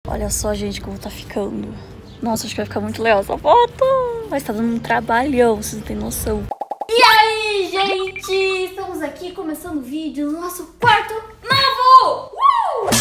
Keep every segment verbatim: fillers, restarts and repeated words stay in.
Olha só, gente, como tá ficando. Nossa, acho que vai ficar muito legal essa foto. Mas tá dando um trabalhão, vocês não têm noção. E aí, gente? Estamos aqui começando o vídeo no nosso quarto novo! Uh!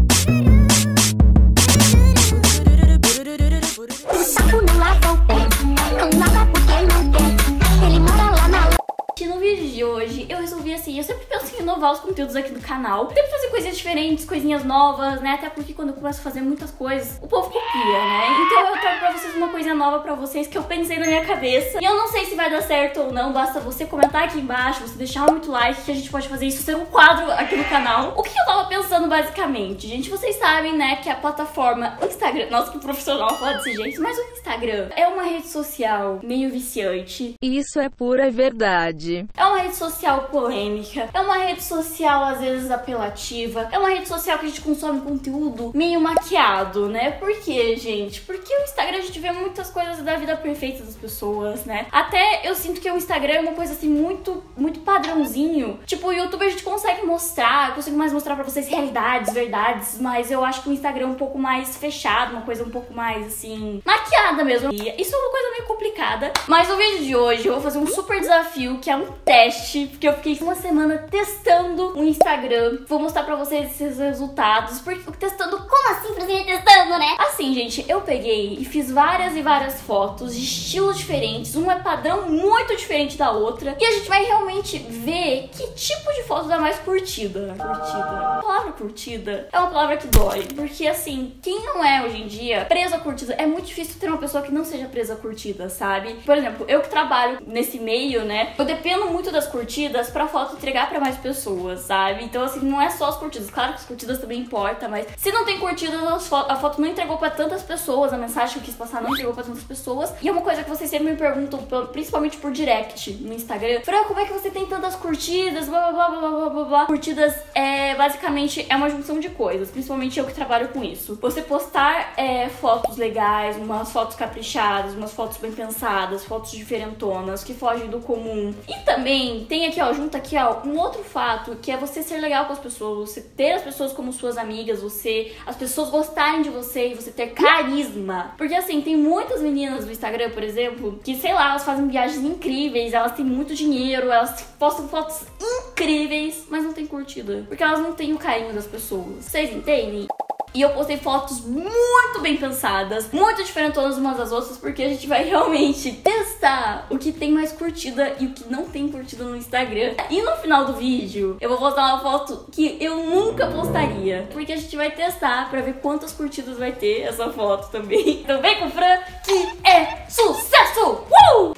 O sapo não lava o pé, não lava porque não quer. Ele mora lá na... No vídeo de hoje, eu resolvi assim, eu sempre penso em inovar os conteúdos aqui do canal. Sempre fazer coisinhas diferentes, coisinhas novas, né? Até porque quando eu começo a fazer muitas coisas, o povo copia, né? Então eu trago pra vocês uma coisa nova pra vocês que eu pensei na minha cabeça. E eu não sei se vai dar certo ou não, basta você comentar aqui embaixo, você deixar muito like, que a gente pode fazer isso ser um quadro aqui no canal. O que eu tava pensando basicamente? Gente, vocês sabem, né, que a plataforma Instagram... Nossa, que profissional falar desse jeito, mas o Instagram é uma rede social meio viciante. Isso é pura verdade. É uma rede social polêmica, é uma rede social às vezes apelativa, é uma rede social que a gente consome conteúdo meio maquiado, né? Por quê, gente? Porque o Instagram a gente vê muitas coisas da vida perfeita das pessoas, né? Até eu sinto que o Instagram é uma coisa assim muito, muito padrãozinho. Tipo, o YouTube a gente consegue mostrar, eu consigo mais mostrar pra vocês realidades, verdades, mas eu acho que o Instagram é um pouco mais fechado, uma coisa um pouco mais assim, maquiada mesmo. E isso é uma coisa meio complicada, mas no vídeo de hoje eu vou fazer um super desafio que é um teste, porque eu fiquei uma semana testando o Instagram. Vou mostrar pra vocês esses resultados, porque testando... Como assim, Francine, testando, né? Assim, gente, eu peguei e fiz várias e várias fotos de estilos diferentes, uma é padrão muito diferente da outra, e a gente vai realmente ver que tipo de foto dá mais curtida. Curtida. A palavra curtida é uma palavra que dói, porque assim, quem não é hoje em dia preso a curtida, é muito difícil ter uma pessoa que não seja presa a curtida, sabe? Por exemplo, eu que trabalho nesse meio, né, eu dependo muito das curtidas pra foto entregar pra mais pessoas, sabe? Então assim, não é só as curtidas, claro que as curtidas também importam, mas se não tem curtidas, a foto não entregou pra tantas pessoas, a mensagem que eu quis passar não entregou pra tantas pessoas. E é uma coisa que vocês sempre me perguntam, principalmente por direct no Instagram: Fran, como é que você tem tantas curtidas, blá blá blá blá blá blá. Curtidas é basicamente é uma junção de coisas, principalmente eu que trabalho com isso. Você postar é, fotos legais, umas fotos caprichadas, umas fotos bem pensadas, fotos diferentonas, que fogem do comum. E também tem aqui, ó, junto aqui, ó, um outro fato, que é você ser legal com as pessoas, você ter as pessoas como suas amigas, você, as pessoas gostarem de você e você ter carisma. Porque assim, tem muitas meninas do Instagram, por exemplo, que, sei lá, elas fazem viagens incríveis, elas têm muito dinheiro, elas postam fotos incríveis, mas não tem curtida, porque elas não têm o carinho das pessoas. Vocês entendem? E eu postei fotos muito bem pensadas, muito diferentonas umas das outras, porque a gente vai realmente testar o que tem mais curtida e o que não tem curtida no Instagram. E no final do vídeo, eu vou postar uma foto que eu nunca postaria, porque a gente vai testar pra ver quantas curtidas vai ter essa foto também. Então vem com o Fran, que é sucesso! Uh!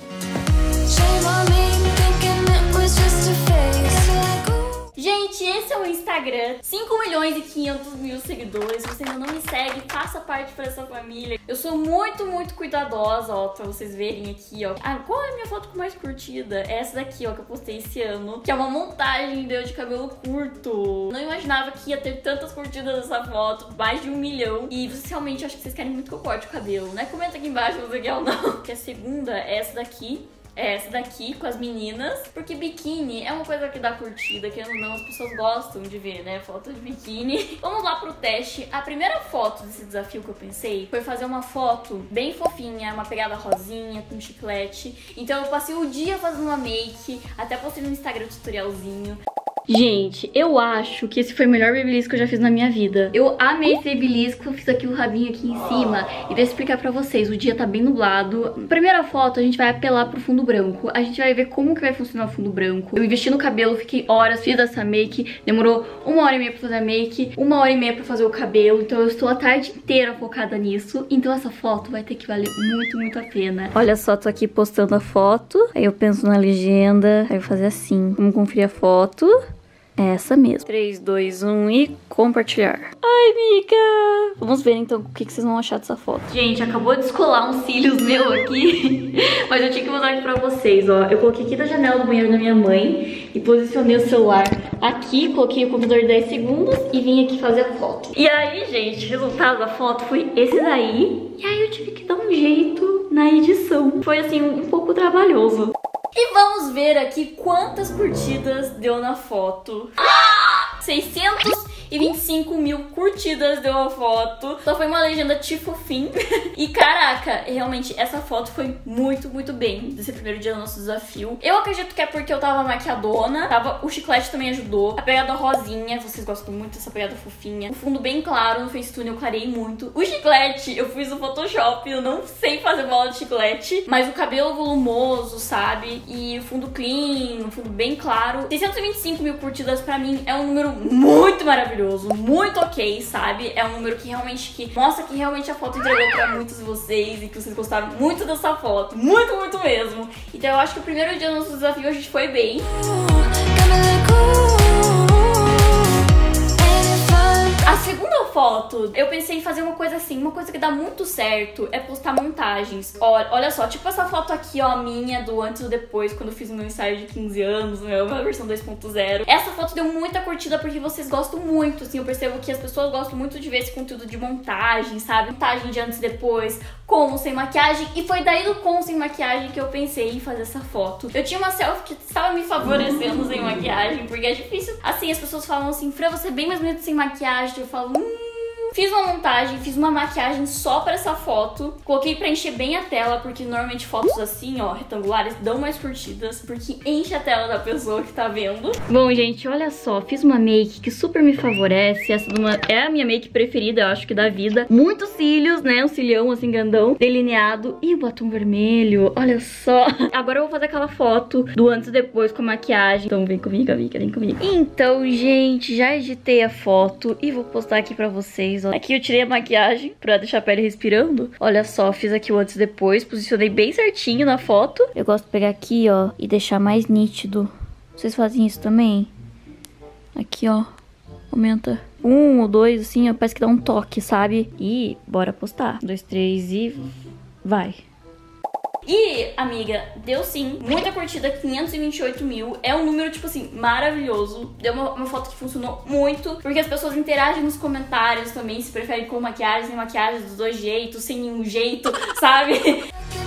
Gente, esse é o Instagram, cinco milhões e quinhentos mil seguidores. Se você ainda não me segue, faça parte dessa família. Eu sou muito, muito cuidadosa, ó, pra vocês verem aqui, ó. Ah, qual é a minha foto com mais curtida? É essa daqui, ó, que eu postei esse ano, que é uma montagem de eu de cabelo curto. Não imaginava que ia ter tantas curtidas nessa foto, mais de um milhão. E vocês realmente, acho que vocês querem muito que eu corte o cabelo, né? Comenta aqui embaixo se você quer ou não. Que a segunda é essa daqui. É essa daqui com as meninas, porque biquíni é uma coisa que dá curtida, querendo ou não, as pessoas gostam de ver, né, foto de biquíni. Vamos lá pro teste. A primeira foto desse desafio que eu pensei foi fazer uma foto bem fofinha, uma pegada rosinha, com chiclete. Então eu passei o dia fazendo uma make, até postei no Instagram um tutorialzinho. Gente, eu acho que esse foi o melhor babyliss que eu já fiz na minha vida. Eu amei esse babyliss, que eu fiz aqui o rabinho aqui em cima. E vou explicar pra vocês, o dia tá bem nublado. Primeira foto, a gente vai apelar pro fundo branco. A gente vai ver como que vai funcionar o fundo branco. Eu investi no cabelo, fiquei horas, fiz essa make. Demorou uma hora e meia pra fazer a make, uma hora e meia pra fazer o cabelo. Então eu estou a tarde inteira focada nisso. Então essa foto vai ter que valer muito, muito a pena. Olha só, tô aqui postando a foto. Aí eu penso na legenda. Aí eu vou fazer assim. Vamos conferir a foto. É essa mesmo. três, dois, um e compartilhar. Ai, amiga! Vamos ver então o que vocês vão achar dessa foto. Gente, acabou de descolar uns cílios meu aqui. Mas eu tinha que mostrar aqui pra vocês, ó. Eu coloquei aqui da janela do banheiro da minha mãe e posicionei o celular aqui, coloquei o computador dez segundos e vim aqui fazer a foto. E aí, gente, o resultado da foto foi esse daí. E aí eu tive que dar um jeito na edição. Foi assim, um pouco trabalhoso. E vamos ver aqui quantas curtidas deu na foto. seiscentos e vinte e cinco mil curtidas deu a foto. Só foi uma legenda tipo fim. E caraca, realmente essa foto foi muito, muito bem desse primeiro dia do nosso desafio. Eu acredito que é porque eu tava maquiadona, tava, o chiclete também ajudou. A pegada rosinha, vocês gostam muito dessa pegada fofinha. O fundo bem claro, no Facetune eu clarei muito. O chiclete, eu fiz no Photoshop, eu não sei fazer bola de chiclete, mas o cabelo volumoso, sabe? E o fundo clean, o fundo bem claro. seiscentos e vinte e cinco mil curtidas pra mim é um número muito maravilhoso, muito ok, sabe? É um número que realmente que mostra que realmente a foto entregou pra muitos de vocês e que vocês gostaram muito dessa foto. Muito, muito mesmo. Então eu acho que o primeiro dia do nosso desafio a gente foi bem. A segunda foto, eu pensei em fazer uma coisa assim, uma coisa que dá muito certo é postar montagens. Olha, olha só, tipo essa foto aqui, ó, minha, do antes e do depois, quando eu fiz o meu ensaio de quinze anos, meu, a versão dois ponto zero. Essa foto deu muita curtida porque vocês gostam muito, assim, eu percebo que as pessoas gostam muito de ver esse conteúdo de montagem, sabe? Montagem de antes e depois, com ou sem maquiagem, e foi daí do com ou sem maquiagem que eu pensei em fazer essa foto. Eu tinha uma selfie que estava me favorecendo sem maquiagem, porque é difícil. Assim, as pessoas falam assim, Fran, você é bem mais bonita sem maquiagem. Eu falo, hum... Fiz uma montagem, fiz uma maquiagem só pra essa foto. Coloquei pra encher bem a tela, porque normalmente fotos assim, ó, retangulares, dão mais curtidas, porque enche a tela da pessoa que tá vendo. Bom, gente, olha só, fiz uma make que super me favorece. Essa de uma, é a minha make preferida, eu acho que da vida. Muitos cílios, né, um cilhão assim grandão, delineado. E o batom vermelho, olha só. Agora eu vou fazer aquela foto do antes e depois com a maquiagem. Então vem comigo, amiga, vem comigo. Então, gente, já editei a foto e vou postar aqui pra vocês. Aqui eu tirei a maquiagem pra deixar a pele respirando. Olha só, fiz aqui o antes e depois. Posicionei bem certinho na foto. Eu gosto de pegar aqui, ó, e deixar mais nítido. Vocês fazem isso também? Aqui, ó. Aumenta um ou dois, assim, ó. Parece que dá um toque, sabe? E bora postar. Dois, três e... vai. E, amiga, deu sim, muita curtida, quinhentos e vinte e oito mil. É um número, tipo assim, maravilhoso. Deu uma, uma foto que funcionou muito, porque as pessoas interagem nos comentários também, se preferem com maquiagem, sem maquiagem, dos dois jeitos, sem nenhum jeito, sabe?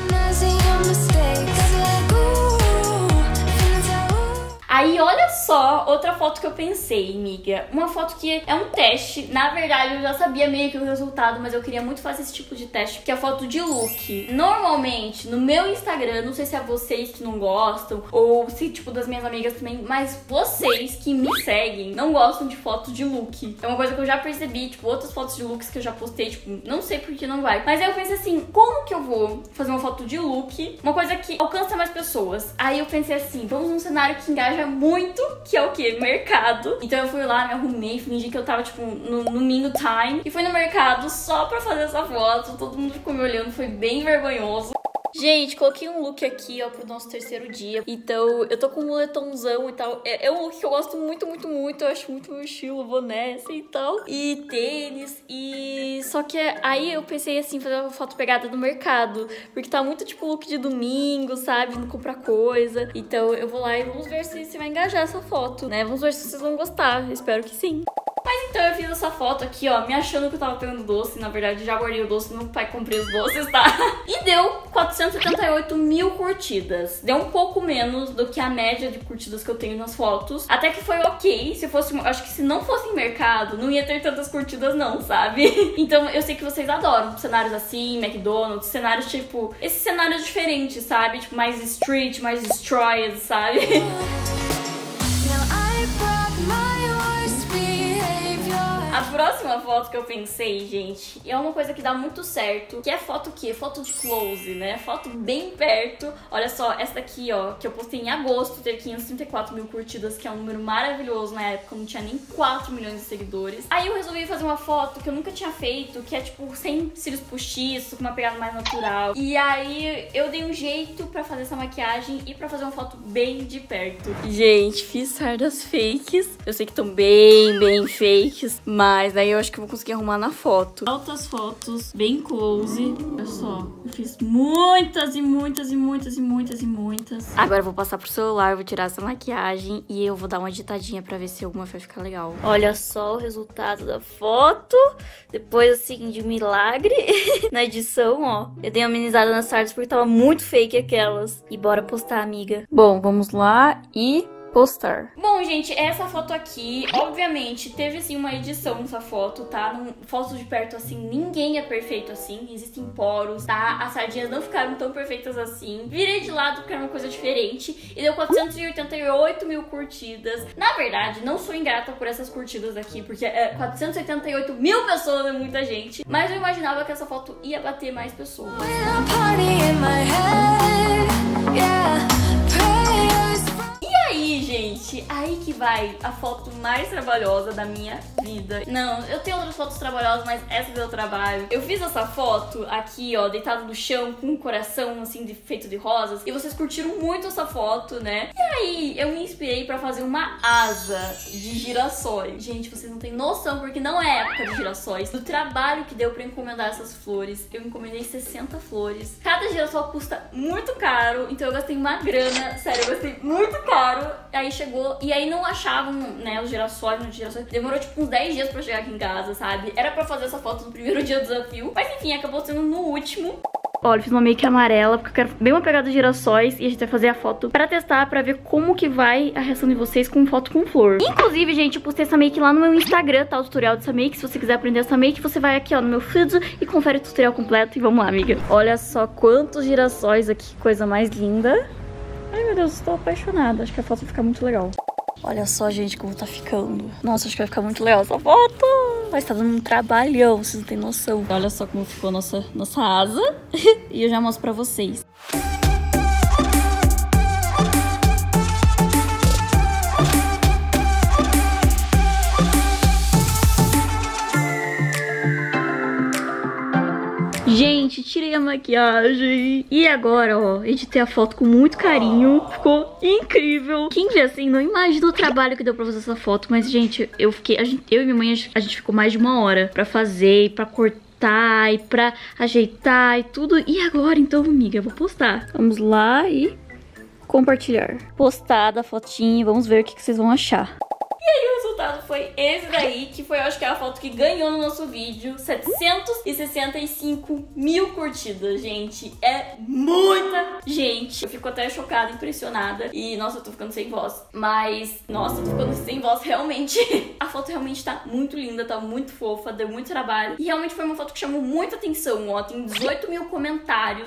Aí, olha só, outra foto que eu pensei, amiga. Uma foto que é um teste. Na verdade, eu já sabia meio que o resultado, mas eu queria muito fazer esse tipo de teste, que é a foto de look. Normalmente, no meu Instagram, não sei se é vocês que não gostam, ou se, tipo, das minhas amigas também, mas vocês que me seguem não gostam de foto de look. É uma coisa que eu já percebi, tipo, outras fotos de looks que eu já postei, tipo, não sei por que não vai. Mas aí eu pensei assim, como que eu vou fazer uma foto de look? Uma coisa que alcança mais pessoas. Aí eu pensei assim, vamos num cenário que engaja muito, que é o que? Mercado. Então eu fui lá, me arrumei, fingi que eu tava, tipo, no, no Mingo Time. E fui no mercado só pra fazer essa foto. Todo mundo ficou me olhando, foi bem vergonhoso. Gente, coloquei um look aqui, ó, pro nosso terceiro dia. Então, eu tô com um moletomzão e tal. É, é um look que eu gosto muito, muito, muito. Eu acho muito meu estilo, boné, assim, e tal. E tênis, e... Só que aí eu pensei, assim, fazer uma foto pegada do mercado. Porque tá muito, tipo, look de domingo, sabe? Não comprar coisa. Então, eu vou lá e vamos ver se, se vai engajar essa foto, né? Vamos ver se vocês vão gostar. Eu espero que sim. Mas então eu fiz essa foto aqui, ó, me achando que eu tava pegando doce. Na verdade, já guardei o doce, meu pai comprei os doces, tá? E deu quatrocentos e setenta e oito mil curtidas. Deu um pouco menos do que a média de curtidas que eu tenho nas fotos. Até que foi ok. Se fosse, acho que se não fosse em mercado, não ia ter tantas curtidas não, sabe? Então eu sei que vocês adoram cenários assim, McDonald's, cenários tipo... Esses cenários diferentes, sabe? Tipo, mais street, mais destroyed, sabe? A próxima foto que eu pensei, gente, é uma coisa que dá muito certo, que é foto o quê? Foto de close, né? Foto bem perto. Olha só, essa daqui, ó, que eu postei em agosto, teve quinhentos e trinta e quatro mil curtidas, que é um número maravilhoso. Na época eu não tinha nem quatro milhões de seguidores. Aí eu resolvi fazer uma foto que eu nunca tinha feito, que é tipo sem cílios postiços, com uma pegada mais natural. E aí eu dei um jeito pra fazer essa maquiagem e pra fazer uma foto bem de perto. Gente, fiz sardas fakes. Eu sei que estão bem, bem fakes, mas daí eu acho que eu vou conseguir arrumar na foto. Altas fotos, bem close. Olha só, eu fiz muitas e muitas e muitas e muitas e muitas. Agora eu vou passar pro celular, vou tirar essa maquiagem e eu vou dar uma editadinha pra ver se alguma vai ficar legal. Olha só o resultado da foto. Depois, assim, de milagre. Na edição, ó, eu dei uma amenizada nas sardas porque tava muito fake aquelas. E bora postar, amiga. Bom, vamos lá e... postar. Bom, gente, essa foto aqui, obviamente, teve assim uma edição nessa foto, tá? Não, fotos de perto assim, ninguém é perfeito assim, existem poros, tá? As sardinhas não ficaram tão perfeitas assim. Virei de lado porque era uma coisa diferente e deu quatrocentos e oitenta e oito mil curtidas. Na verdade, não sou ingrata por essas curtidas aqui, porque é, quatrocentos e oitenta e oito mil pessoas é muita gente, mas eu imaginava que essa foto ia bater mais pessoas. E aí, gente, aí que vai a foto mais trabalhosa da minha vida. Não, eu tenho outras fotos trabalhosas, mas essa deu trabalho. Eu fiz essa foto aqui, ó, deitado no chão, com um coração, assim, de, feito de rosas. E vocês curtiram muito essa foto, né? E aí, eu me inspirei pra fazer uma asa de girassóis. Gente, vocês não têm noção, porque não é época de girassóis. Do trabalho que deu pra encomendar essas flores, eu encomendei sessenta flores. Cada girassol custa muito caro, então eu gastei uma grana. Sério, eu gastei muito caro. Aí chegou, e aí não achavam, né, os girassóis, os girassóis. Demorou tipo uns dez dias pra chegar aqui em casa, sabe? Era pra fazer essa foto no primeiro dia do desafio, mas enfim, acabou sendo no último. Olha, eu fiz uma make amarela, porque eu quero bem uma pegada de girassóis. E a gente vai fazer a foto pra testar, pra ver como que vai a reação de vocês com foto com flor. Inclusive, gente, eu postei essa make lá no meu Instagram, tá? O tutorial dessa make. Se você quiser aprender essa make, você vai aqui, ó, no meu feed e confere o tutorial completo. E vamos lá, amiga. Olha só quantos girassóis aqui, coisa mais linda. Ai, meu Deus, estou apaixonada. Acho que a foto vai ficar muito legal. Olha só, gente, como tá ficando. Nossa, acho que vai ficar muito legal essa foto. Mas tá dando um trabalhão, vocês não têm noção. Olha só como ficou a nossa, nossa asa. E eu já mostro pra vocês. Gente, tirei a maquiagem. E agora, ó, editei a foto com muito carinho. Ficou incrível. Quem vê assim não imagina o trabalho que deu pra fazer essa foto. Mas, gente, eu fiquei... A gente, eu e minha mãe, a gente ficou mais de uma hora pra fazer e pra cortar e pra ajeitar e tudo. E agora, então, amiga, eu vou postar. Vamos lá e compartilhar. Postada a fotinha. Vamos ver o que, que vocês vão achar. E aí o resultado foi esse daí, que foi, eu acho que é a foto que ganhou no nosso vídeo. setecentos e sessenta e cinco mil curtidas, gente. É muita gente. Eu fico até chocada, impressionada. E, nossa, eu tô ficando sem voz. Mas, nossa, eu tô ficando sem voz, realmente. A foto realmente tá muito linda, tá muito fofa, deu muito trabalho. E realmente foi uma foto que chamou muita atenção, ó. Tem dezoito mil comentários.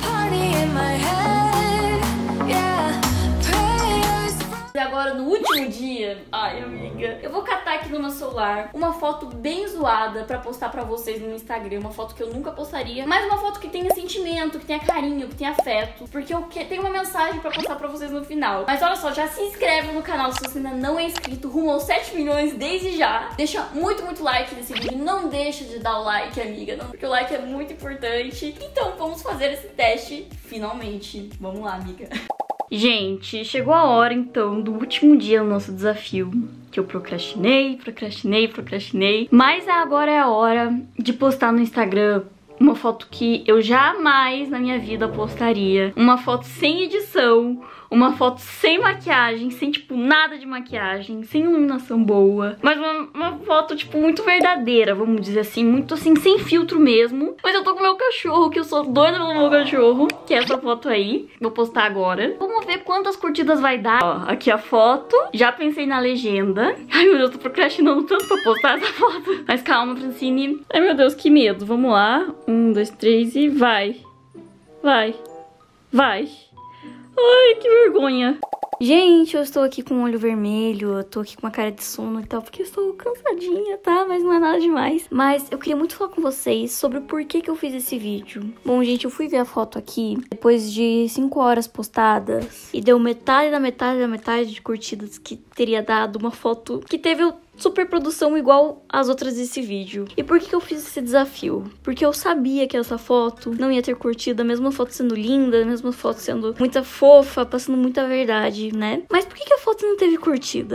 E agora, no último dia, ai, amiga, eu vou catar aqui no meu celular uma foto bem zoada pra postar pra vocês no Instagram. Uma foto que eu nunca postaria, mas uma foto que tenha sentimento, que tenha carinho, que tenha afeto. Porque eu que... tenho uma mensagem pra postar pra vocês no final. Mas olha só, já se inscreve no canal se você ainda não é inscrito. Rumo aos sete milhões desde já. Deixa muito, muito like nesse vídeo. Não deixa de dar o like, amiga, não, porque o like é muito importante. Então, vamos fazer esse teste finalmente. Vamos lá, amiga. Gente, chegou a hora então do último dia do nosso desafio, que eu procrastinei, procrastinei, procrastinei, mas agora é a hora de postar no Instagram uma foto que eu jamais na minha vida postaria, uma foto sem edição, uma foto sem maquiagem, sem tipo nada de maquiagem, sem iluminação boa, mas uma, uma foto tipo muito verdadeira, vamos dizer assim, muito assim, sem filtro mesmo. Mas eu tô com o meu cachorro, que eu sou doida pelo meu cachorro, que é essa foto aí, vou postar agora. Vamos ver quantas curtidas vai dar. Ó, aqui a foto, já pensei na legenda. Ai meu Deus, tô procrastinando tanto pra postar essa foto. Mas calma, Francine. Ai meu Deus, que medo, vamos lá. Um, dois, três e vai. Vai. Vai. Ai, que vergonha. Gente, eu estou aqui com o olho vermelho, eu tô aqui com uma cara de sono e tal, porque eu estou cansadinha, tá? Mas não é nada demais. Mas eu queria muito falar com vocês sobre o porquê que eu fiz esse vídeo. Bom, gente, eu fui ver a foto aqui depois de cinco horas postadas e deu metade da metade da metade de curtidas que teria dado uma foto que teve o super produção igual as outras desse vídeo. E por que que eu fiz esse desafio? Porque eu sabia que essa foto não ia ter curtida, a mesma foto sendo linda, a mesma foto sendo muita fofa, passando muita verdade, né? Mas por que que a foto não teve curtida?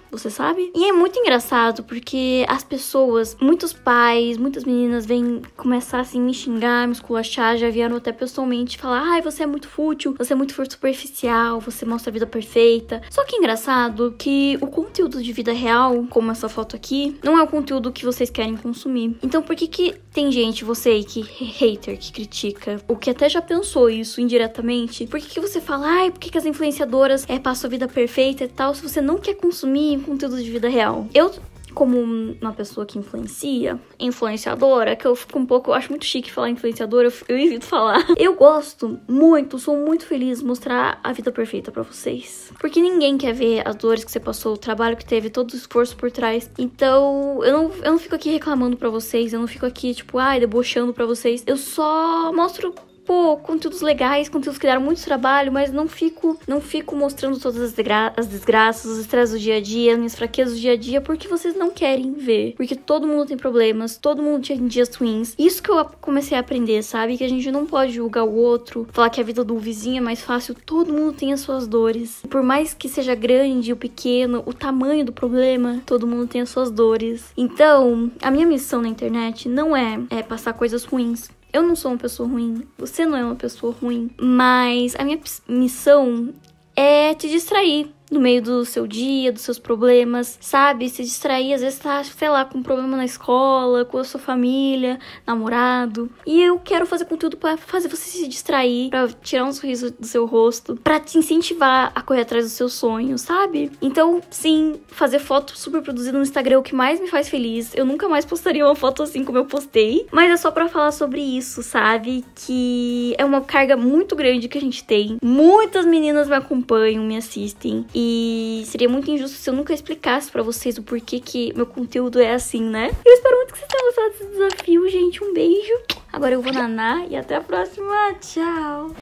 você sabe? E é muito engraçado porque as pessoas, muitos pais, muitas meninas vêm começar assim me xingar, me esculachar, já vieram até pessoalmente falar: ai, você é muito fútil, você é muito superficial, você mostra a vida perfeita. Só que é engraçado que o conteúdo de vida real, como essa foto aqui, não é o conteúdo que vocês querem consumir. Então por que que tem gente, você aí que hater, que critica, ou que até já pensou isso indiretamente, por que que você fala: ai, por que que as influenciadoras é, passam a vida perfeita e tal, se você não quer consumir conteúdo de vida real? Eu, como uma pessoa que influencia, influenciadora, que eu fico um pouco, eu acho muito chique falar influenciadora, eu, eu evito falar. Eu gosto muito, sou muito feliz de mostrar a vida perfeita pra vocês. Porque ninguém quer ver as dores que você passou, o trabalho que teve, todo o esforço por trás. Então, eu não, eu não fico aqui reclamando pra vocês, eu não fico aqui, tipo, ai, debochando pra vocês. Eu só mostro, pô, conteúdos legais, conteúdos que deram muito trabalho, mas não fico, não fico mostrando todas as, desgra as desgraças, os estresses do dia a dia, as minhas fraquezas do dia a dia, porque vocês não querem ver. Porque todo mundo tem problemas, todo mundo tem dias ruins. Isso que eu comecei a aprender, sabe? Que a gente não pode julgar o outro, falar que a vida do vizinho é mais fácil. Todo mundo tem as suas dores. Por mais que seja grande ou pequeno, o tamanho do problema, todo mundo tem as suas dores. Então, a minha missão na internet não é, é passar coisas ruins. Eu não sou uma pessoa ruim, você não é uma pessoa ruim, mas a minha missão é te distrair no meio do seu dia, dos seus problemas, sabe? Se distrair, às vezes tá, sei lá, com um problema na escola, com a sua família, namorado. E eu quero fazer conteúdo pra fazer você se distrair, pra tirar um sorriso do seu rosto, pra te incentivar a correr atrás dos seus sonhos, sabe? Então, sim, fazer foto super produzida no Instagram é o que mais me faz feliz. Eu nunca mais postaria uma foto assim como eu postei, mas é só pra falar sobre isso, sabe? Que é uma carga muito grande que a gente tem. Muitas meninas me acompanham, me assistem, e seria muito injusto se eu nunca explicasse pra vocês o porquê que meu conteúdo é assim, né? Eu espero muito que vocês tenham gostado desse desafio, gente. Um beijo. Agora eu vou nanar e até a próxima. Tchau!